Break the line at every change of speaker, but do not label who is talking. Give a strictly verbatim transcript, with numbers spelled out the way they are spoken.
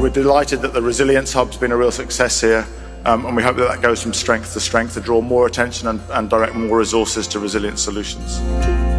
we're delighted that the Resilience Hub's been a real success here, um, and we hope that that goes from strength to strength to draw more attention and, and direct more resources to resilient solutions.